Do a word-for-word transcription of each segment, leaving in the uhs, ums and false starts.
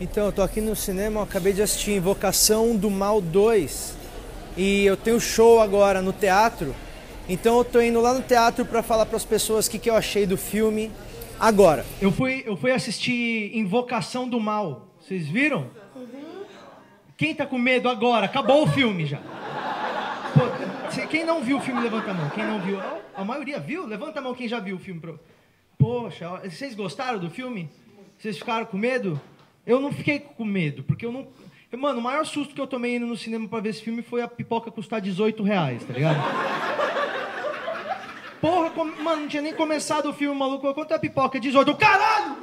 Então, eu tô aqui no cinema, eu acabei de assistir Invocação do Mal dois e eu tenho show agora no teatro, então eu tô indo lá no teatro pra falar pras pessoas o que, que eu achei do filme agora. Eu fui, eu fui assistir Invocação do Mal, vocês viram? Uhum. Quem tá com medo agora? Acabou o filme já. Pô, quem não viu o filme, levanta a mão. Quem não viu? A maioria viu? Levanta a mão quem já viu o filme. Poxa, vocês gostaram do filme? Vocês ficaram com medo? Eu não fiquei com medo, porque eu não... Mano, o maior susto que eu tomei indo no cinema pra ver esse filme foi a pipoca custar dezoito reais, tá ligado? Porra, com... mano, não tinha nem começado o filme, maluco. Quanto é a pipoca? dezoito. Caralho!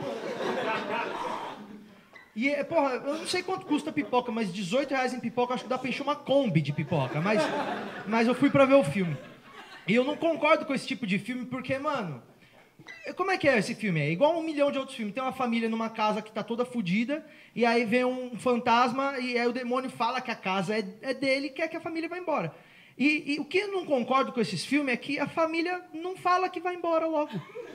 E, porra, eu não sei quanto custa a pipoca, mas dezoito reais em pipoca, acho que dá pra encher uma Kombi de pipoca. Mas, mas eu fui pra ver o filme. E eu não concordo com esse tipo de filme, porque, mano... Como é que é esse filme? É igual um milhão de outros filmes. Tem uma família numa casa que tá toda fodida, e aí vem um fantasma, e aí o demônio fala que a casa é, é dele e quer que a família vá embora. E, e o que eu não concordo com esses filmes é que a família não fala que vai embora logo.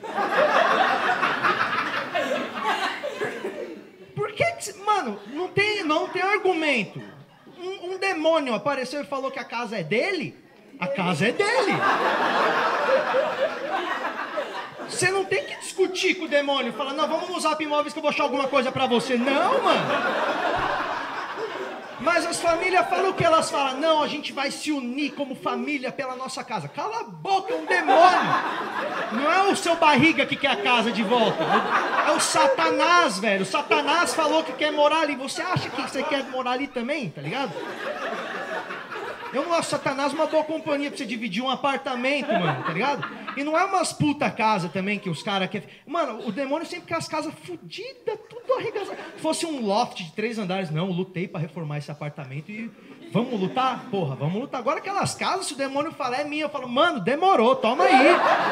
Por que, que mano, não tem, não tem argumento. Um, um demônio apareceu e falou que a casa é dele? A casa é dele. Você não tem que discutir com o demônio, falar, não, vamos no Zap Imóveis que eu vou achar alguma coisa pra você. Não, mano. Mas as famílias falam o que elas falam. Não, a gente vai se unir como família pela nossa casa. Cala a boca, é um demônio. Não é o seu barriga que quer a casa de volta. É o Satanás, velho. O Satanás falou que quer morar ali. Você acha que você quer morar ali também, tá ligado? Eu não acho Satanás uma boa companhia pra você dividir um apartamento, mano, tá ligado? E não é umas puta casa também que os caras querem... Mano, o demônio sempre quer as casas fodidas, tudo arregaçado. Se fosse um loft de três andares, não, eu lutei pra reformar esse apartamento e... Vamos lutar? Porra, vamos lutar. Agora aquelas casas, se o demônio falar é minha, eu falo, mano, demorou, toma aí.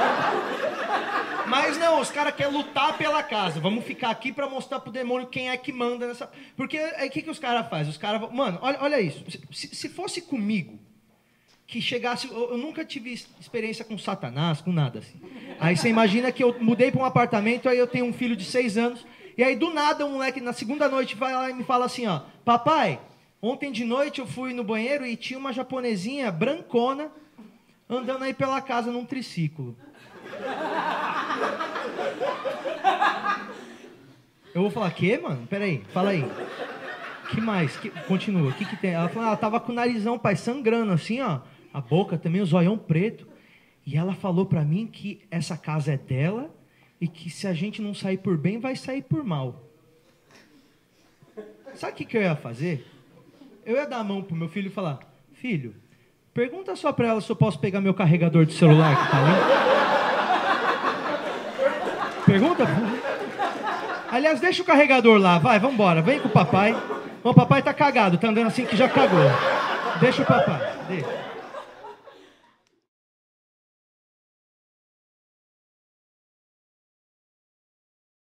Mas não, os caras querem lutar pela casa. Vamos ficar aqui pra mostrar pro demônio quem é que manda nessa... Porque aí o que, que os caras fazem? Os caras... Mano, olha, olha isso. Se, se fosse comigo, que chegasse... Eu, eu nunca tive experiência com Satanás, com nada assim. Aí você imagina que eu mudei pra um apartamento, aí eu tenho um filho de seis anos, e aí do nada um moleque na segunda noite vai lá e me fala assim, ó, papai, ontem de noite eu fui no banheiro e tinha uma japonesinha brancona andando aí pela casa num triciclo. Eu vou falar, quê, mano? Pera aí, fala aí. Que mais? Que... Continua, o que que tem? Ela falou, ela tava com o narizão, pai, sangrando assim, ó. A boca também, o zoião preto. E ela falou pra mim que essa casa é dela e que se a gente não sair por bem, vai sair por mal. Sabe o que que eu ia fazer? Eu ia dar a mão pro meu filho e falar, filho, pergunta só pra ela se eu posso pegar meu carregador de celular que tá ali. Pergunta? Aliás, deixa o carregador lá, vai, vambora, vem com o papai. O papai tá cagado, tá andando assim que já cagou. Deixa o papai, deixa.